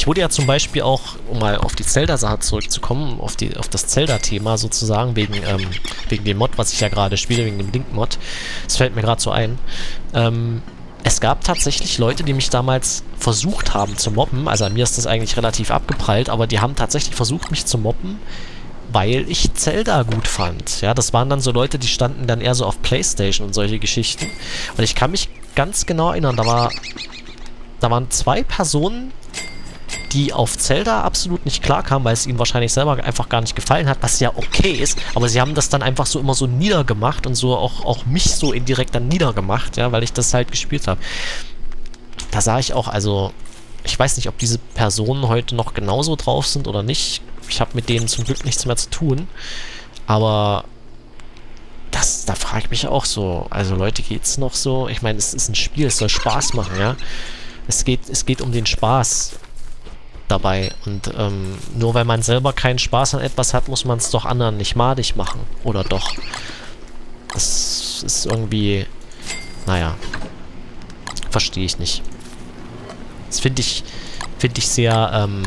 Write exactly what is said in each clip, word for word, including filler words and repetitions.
wurde ja zum Beispiel auch, um mal auf die Zelda-Sache zurückzukommen, auf, die, auf das Zelda-Thema sozusagen, wegen, ähm, wegen dem Mod, was ich ja gerade spiele, wegen dem Link-Mod. Das fällt mir gerade so ein. Ähm, es gab tatsächlich Leute, die mich damals versucht haben zu mobben. Also an mir ist das eigentlich relativ abgeprallt, aber die haben tatsächlich versucht, mich zu mobben, weil ich Zelda gut fand. Ja, das waren dann so Leute, die standen dann eher so auf PlayStation und solche Geschichten. Und ich kann mich ganz genau erinnern, da war, da waren zwei Personen, die auf Zelda absolut nicht klarkamen, weil es ihnen wahrscheinlich selber einfach gar nicht gefallen hat, was ja okay ist, aber sie haben das dann einfach so immer so niedergemacht und so auch, auch mich so indirekt dann niedergemacht, ja, weil ich das halt gespielt habe. Da sah ich auch, also, ich weiß nicht, ob diese Personen heute noch genauso drauf sind oder nicht. Ich habe mit denen zum Glück nichts mehr zu tun. Aber das, da frage ich mich auch so. Also Leute, geht's noch so? Ich meine, es ist ein Spiel, es soll Spaß machen, ja. Es geht, es geht um den Spaß dabei. Und ähm, nur weil man selber keinen Spaß an etwas hat, muss man es doch anderen nicht madig machen. Oder doch? Das ist irgendwie... Naja. Verstehe ich nicht. Das finde ich, finde ich sehr, ähm...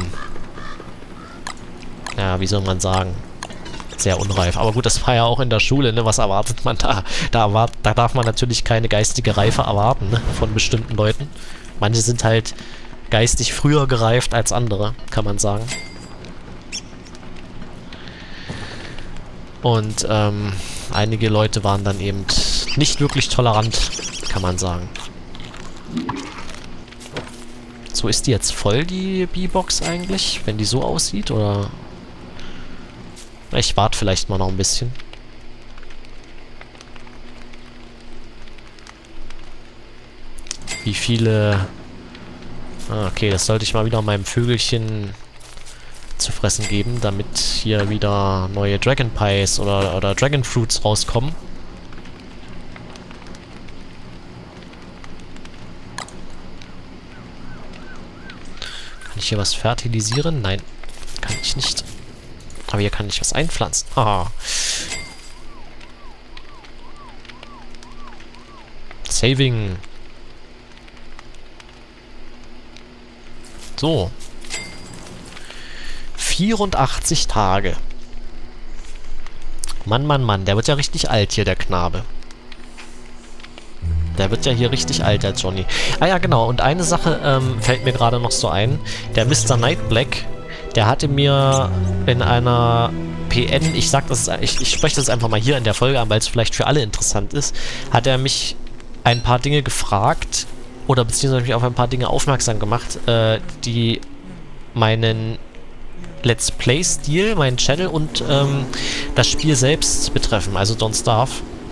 ja, wie soll man sagen, sehr unreif. Aber gut, das war ja auch in der Schule, ne? Was erwartet man da? Da, erwart da darf man natürlich keine geistige Reife erwarten, ne? Von bestimmten Leuten. Manche sind halt geistig früher gereift als andere, kann man sagen. Und ähm, einige Leute waren dann eben nicht wirklich tolerant, kann man sagen. So, ist die jetzt voll, die B-Box eigentlich? Wenn die so aussieht, oder... Ich warte vielleicht mal noch ein bisschen. Wie viele... Ah, okay, das sollte ich mal wieder meinem Vögelchen zu fressen geben, damit hier wieder neue Dragon Pies oder, oder Dragon Fruits rauskommen. Kann ich hier was fertilisieren? Nein, kann ich nicht. Aber hier kann ich was einpflanzen. Ah. Saving. So. vierundachtzig Tage. Mann, Mann, Mann. Der wird ja richtig alt hier, der Knabe. Der wird ja hier richtig alt, der Johnny. Ah ja, genau. Und eine Sache ähm, fällt mir gerade noch so ein. Der Mister Nightblack, der hatte mir in einer P N, ich sag das, ich, ich spreche das einfach mal hier in der Folge an, weil es vielleicht für alle interessant ist, hat er mich ein paar Dinge gefragt oder beziehungsweise mich auf ein paar Dinge aufmerksam gemacht, äh, die meinen Let's Play-Stil, meinen Channel und ähm, das Spiel selbst betreffen, also Don't Starve.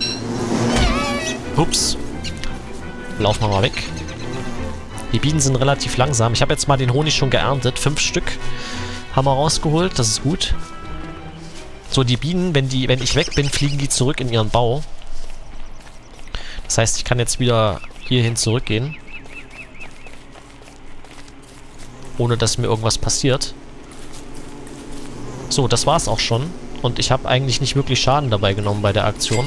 Ups. Laufen wir mal weg. Die Bienen sind relativ langsam. Ich habe jetzt mal den Honig schon geerntet. Fünf Stück haben wir rausgeholt. Das ist gut. So, die Bienen, wenn, die, wenn ich weg bin, fliegen die zurück in ihren Bau. Das heißt, ich kann jetzt wieder hierhin zurückgehen. Ohne dass mir irgendwas passiert. So, das war's auch schon. Und ich habe eigentlich nicht wirklich Schaden dabei genommen bei der Aktion.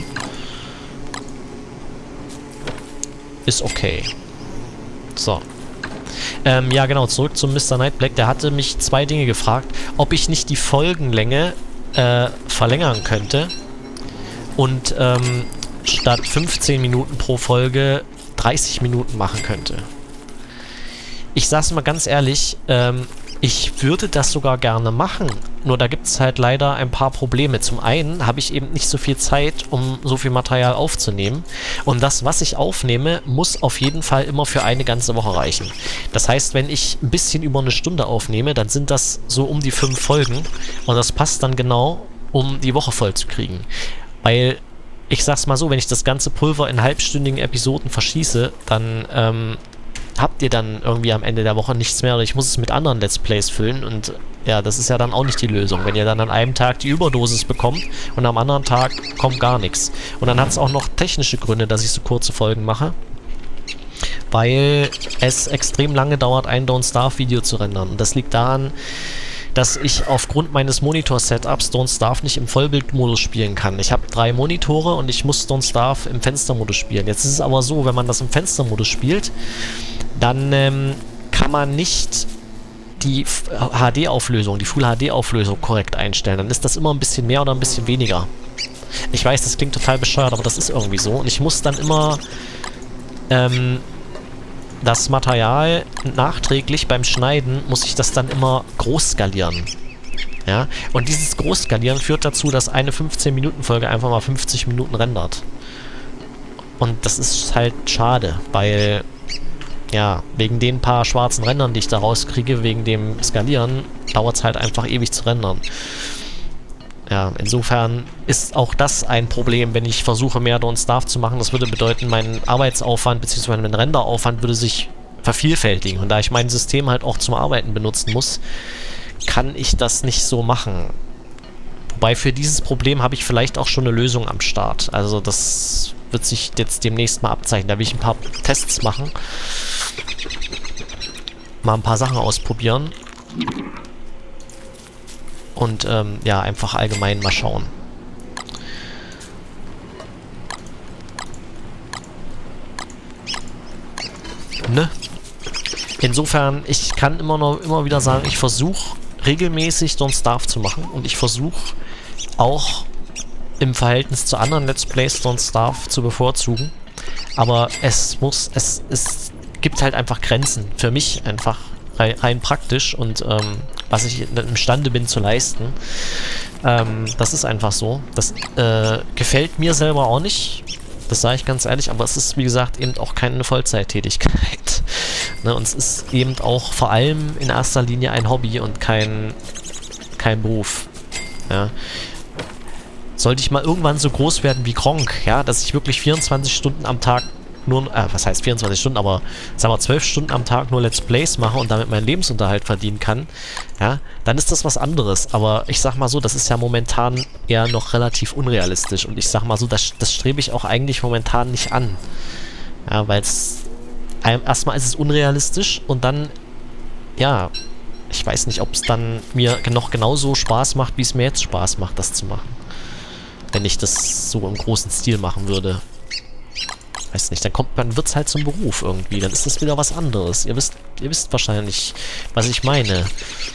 Ist okay. So. Ähm, ja genau, zurück zum Mister Nightblack. Der hatte mich zwei Dinge gefragt. Ob ich nicht die Folgenlänge äh, verlängern könnte. Und ähm, statt fünfzehn Minuten pro Folge dreißig Minuten machen könnte. Ich sag's mal ganz ehrlich, ähm, ich würde das sogar gerne machen. Nur da gibt es halt leider ein paar Probleme. Zum einen habe ich eben nicht so viel Zeit, um so viel Material aufzunehmen. Und das, was ich aufnehme, muss auf jeden Fall immer für eine ganze Woche reichen. Das heißt, wenn ich ein bisschen über eine Stunde aufnehme, dann sind das so um die fünf Folgen. Und das passt dann genau, um die Woche voll zu kriegen. Weil, ich sag's mal so, wenn ich das ganze Pulver in halbstündigen Episoden verschieße, dann ähm, habt ihr dann irgendwie am Ende der Woche nichts mehr. Oder ich muss es mit anderen Let's Plays füllen und ja, das ist ja dann auch nicht die Lösung, wenn ihr dann an einem Tag die Überdosis bekommt und am anderen Tag kommt gar nichts. Und dann hat es auch noch technische Gründe, dass ich so kurze Folgen mache, weil es extrem lange dauert, ein Don't Starve Video zu rendern. Und das liegt daran, dass ich aufgrund meines Monitor-Setups Don't Starve nicht im Vollbildmodus spielen kann. Ich habe drei Monitore und ich muss Don't Starve im Fenstermodus spielen. Jetzt ist es aber so, wenn man das im Fenstermodus spielt, dann ähm, kann man nicht die H D-Auflösung, die Full-H D-Auflösung korrekt einstellen. Dann ist das immer ein bisschen mehr oder ein bisschen weniger. Ich weiß, das klingt total bescheuert, aber das ist irgendwie so. Und ich muss dann immer ähm, das Material nachträglich beim Schneiden, muss ich das dann immer groß skalieren. Ja? Und dieses Großskalieren führt dazu, dass eine fünfzehn-Minuten-Folge einfach mal fünfzig Minuten rendert. Und das ist halt schade, weil, ja, wegen den paar schwarzen Rändern, die ich da rauskriege, wegen dem Skalieren, dauert es halt einfach ewig zu rendern. Ja, insofern ist auch das ein Problem, wenn ich versuche, mehr Don't Starve zu machen. Das würde bedeuten, mein Arbeitsaufwand bzw. mein Renderaufwand würde sich vervielfältigen. Und da ich mein System halt auch zum Arbeiten benutzen muss, kann ich das nicht so machen. Wobei für dieses Problem habe ich vielleicht auch schon eine Lösung am Start. Also das wird sich jetzt demnächst mal abzeichnen. Da will ich ein paar Tests machen. Mal ein paar Sachen ausprobieren. Und ähm, ja, einfach allgemein mal schauen. Ne? Insofern, ich kann immer noch immer wieder sagen, ich versuche regelmäßig Don't Starve zu machen. Und ich versuche auch im Verhältnis zu anderen Let's Plays Don't Starve zu bevorzugen. Aber es muss, es, es gibt halt einfach Grenzen. Für mich einfach. Rein, rein praktisch und ähm, was ich imstande bin zu leisten. Ähm, das ist einfach so. Das äh, gefällt mir selber auch nicht. Das sage ich ganz ehrlich, aber es ist, wie gesagt, eben auch keine Vollzeittätigkeit. Ne? Und es ist eben auch vor allem in erster Linie ein Hobby und kein, kein Beruf. Ja. Sollte ich mal irgendwann so groß werden wie Gronkh, ja, dass ich wirklich vierundzwanzig Stunden am Tag nur, äh, was heißt vierundzwanzig Stunden, aber sagen wir zwölf Stunden am Tag nur Let's Plays mache und damit meinen Lebensunterhalt verdienen kann, ja, dann ist das was anderes. Aber ich sag mal so, das ist ja momentan eher noch relativ unrealistisch und ich sag mal so, das, das strebe ich auch eigentlich momentan nicht an. Ja, weil es, erstmal ist es unrealistisch und dann, ja, ich weiß nicht, ob es dann mir noch genauso Spaß macht, wie es mir jetzt Spaß macht, das zu machen. Wenn ich das so im großen Stil machen würde. Weiß nicht, dann kommt, dann wird's halt zum Beruf irgendwie, dann ist das wieder was anderes. Ihr wisst, ihr wisst wahrscheinlich, was ich meine.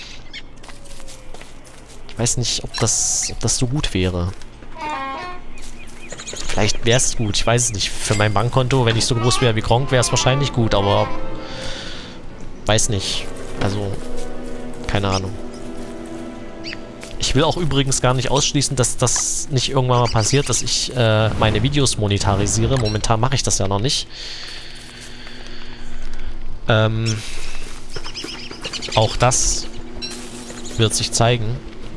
Ich weiß nicht, ob das, ob das so gut wäre. Vielleicht wäre es gut, ich weiß es nicht. Für mein Bankkonto, wenn ich so groß wäre wie Gronkh, wäre es wahrscheinlich gut, aber weiß nicht. Also, keine Ahnung. Ich will auch übrigens gar nicht ausschließen, dass das nicht irgendwann mal passiert, dass ich äh, meine Videos monetarisiere. Momentan mache ich das ja noch nicht. Ähm, auch das wird sich zeigen.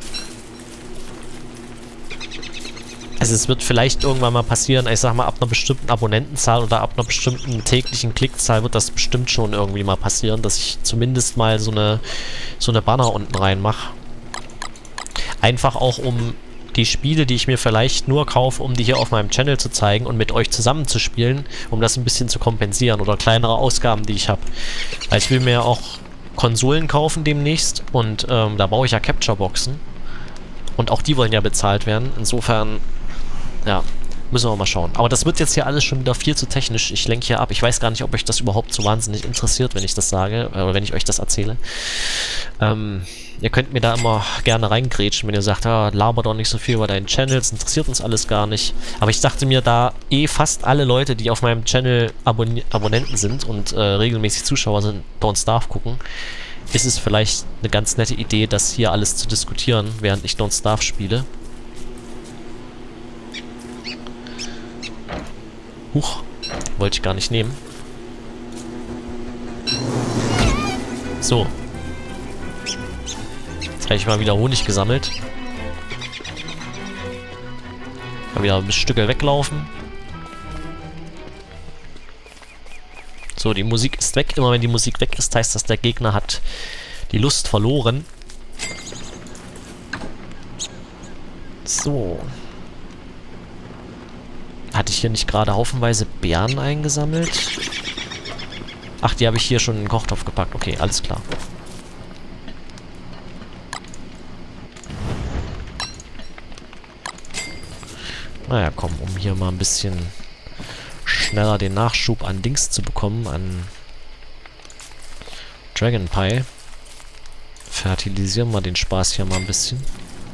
Also es wird vielleicht irgendwann mal passieren, ich sag mal, ab einer bestimmten Abonnentenzahl oder ab einer bestimmten täglichen Klickzahl wird das bestimmt schon irgendwie mal passieren, dass ich zumindest mal so eine, so eine Banner unten reinmache. Einfach auch, um die Spiele, die ich mir vielleicht nur kaufe, um die hier auf meinem Channel zu zeigen und mit euch zusammen zu spielen, um das ein bisschen zu kompensieren oder kleinere Ausgaben, die ich habe. Weil ich will mir ja auch Konsolen kaufen demnächst und ähm, da baue ich ja Capture-Boxen und auch die wollen ja bezahlt werden. Insofern, ja, müssen wir mal schauen. Aber das wird jetzt hier alles schon wieder viel zu technisch. Ich lenke hier ab. Ich weiß gar nicht, ob euch das überhaupt so wahnsinnig interessiert, wenn ich das sage, oder wenn ich euch das erzähle. Ähm... Ihr könnt mir da immer gerne reingrätschen, wenn ihr sagt, ah, laber doch nicht so viel über deinen Channels, interessiert uns alles gar nicht. Aber ich dachte mir, da eh fast alle Leute, die auf meinem Channel Abon Abonnenten sind und äh, regelmäßig Zuschauer sind, Don't Starve gucken, ist es vielleicht eine ganz nette Idee, das hier alles zu diskutieren, während ich Don't Starve spiele. Huch, wollte ich gar nicht nehmen. So. Jetzt habe ich mal wieder Honig gesammelt. Mal wieder ein Stücke weglaufen. So, die Musik ist weg. Immer wenn die Musik weg ist, heißt das, der Gegner hat die Lust verloren. So. Hatte ich hier nicht gerade haufenweise Beeren eingesammelt? Ach, die habe ich hier schon in den Kochtopf gepackt. Okay, alles klar. Naja, komm, um hier mal ein bisschen schneller den Nachschub an Dings zu bekommen, an Dragon Pie. Fertilisieren wir den Spaß hier mal ein bisschen.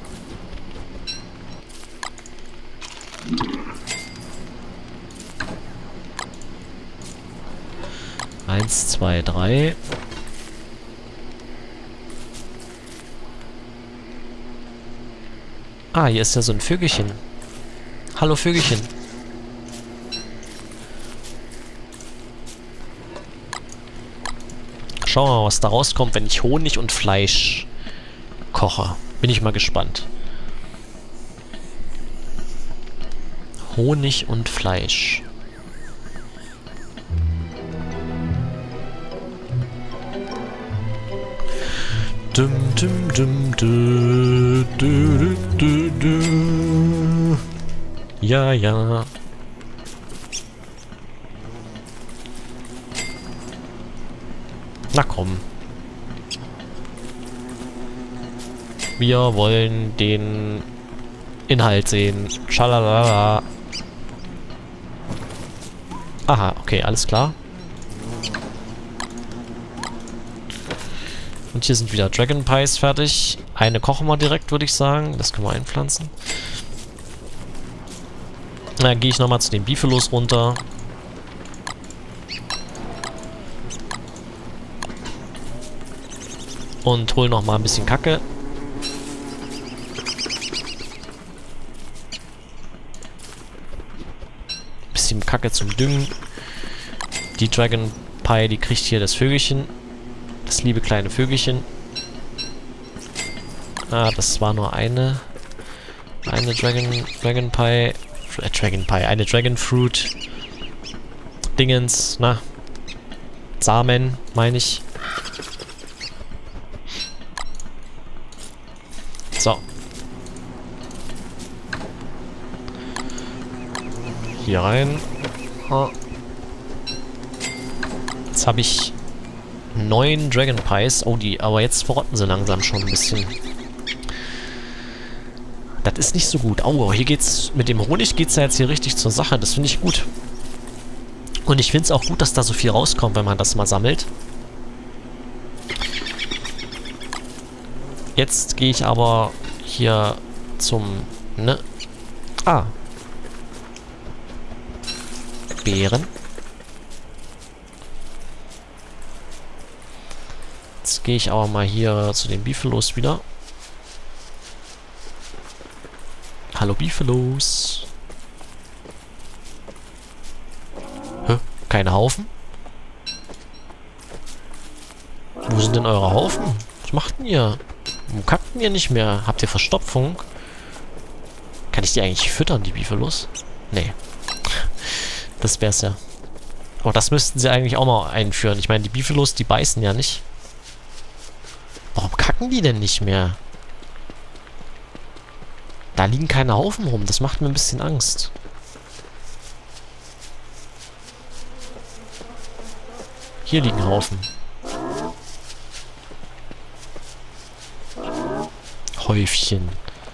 Eins, zwei, drei. Ah, hier ist ja so ein Vögelchen. Hallo Vögelchen. Schauen wir mal, was da rauskommt, wenn ich Honig und Fleisch koche. Bin ich mal gespannt. Honig und Fleisch. Dum, dum, dum, du, du, du, du. Ja, ja. Na komm. Wir wollen den Inhalt sehen. Schalalala. Aha, okay, alles klar. Und hier sind wieder Dragon Pies fertig. Eine kochen wir direkt, würde ich sagen. Das können wir einpflanzen. Dann gehe ich nochmal zu den Biffalos runter. Und hol nochmal ein bisschen Kacke. Bisschen Kacke zum Düngen. Die Dragon Pie, die kriegt hier das Vögelchen. Das liebe kleine Vögelchen. Ah, das war nur eine. Eine Dragon, Dragon Pie. Äh, Dragon Pie. Eine Dragon Fruit. Dingens, na. Samen, meine ich. So. Hier rein. Jetzt habe ich neun Dragon Pies. Oh, die, aber jetzt verrotten sie langsam schon ein bisschen. Das ist nicht so gut. Oh, hier geht's, mit dem Honig geht's ja jetzt hier richtig zur Sache. Das finde ich gut. Und ich finde es auch gut, dass da so viel rauskommt, wenn man das mal sammelt. Jetzt gehe ich aber hier zum, ne? Ah. Beeren. Jetzt gehe ich aber mal hier zu den Biffalos wieder. Hallo Biffalos. Hä? Keine Haufen? Wo sind denn eure Haufen? Was macht denn ihr? Warum kackt denn ihr nicht mehr? Habt ihr Verstopfung? Kann ich die eigentlich füttern, die Biffalos? Nee. Das wär's ja. Aber das müssten sie eigentlich auch mal einführen. Ich meine, die Biffalos, die beißen ja nicht. Warum kacken die denn nicht mehr? Da liegen keine Haufen rum. Das macht mir ein bisschen Angst. Hier liegen Haufen. Häufchen.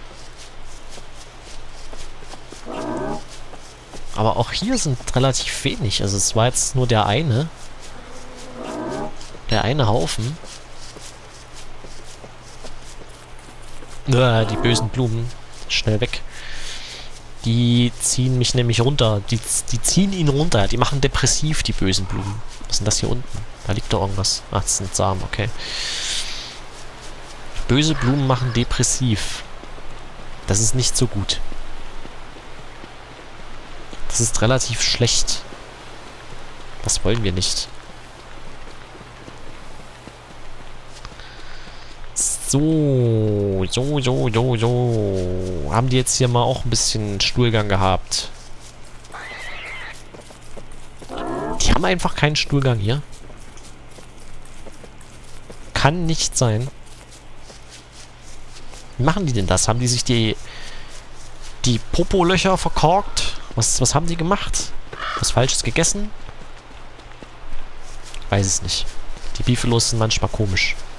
Aber auch hier sind relativ wenig. Also es war jetzt nur der eine. Der eine Haufen. Äh, die bösen Blumen. Schnell weg. Die ziehen mich nämlich runter. Die, die ziehen ihn runter. Die machen depressiv, die bösen Blumen. Was ist denn das hier unten? Da liegt doch irgendwas. Ach, das sind Samen, okay. Böse Blumen machen depressiv. Das ist nicht so gut. Das ist relativ schlecht. Das wollen wir nicht. So, so, so, so, so. Haben die jetzt hier mal auch ein bisschen Stuhlgang gehabt? Die haben einfach keinen Stuhlgang hier. Kann nicht sein. Wie machen die denn das? Haben die sich die die Popolöcher verkorkt? Was, was haben die gemacht? Was Falsches gegessen? Weiß es nicht. Die Biffalos sind manchmal komisch.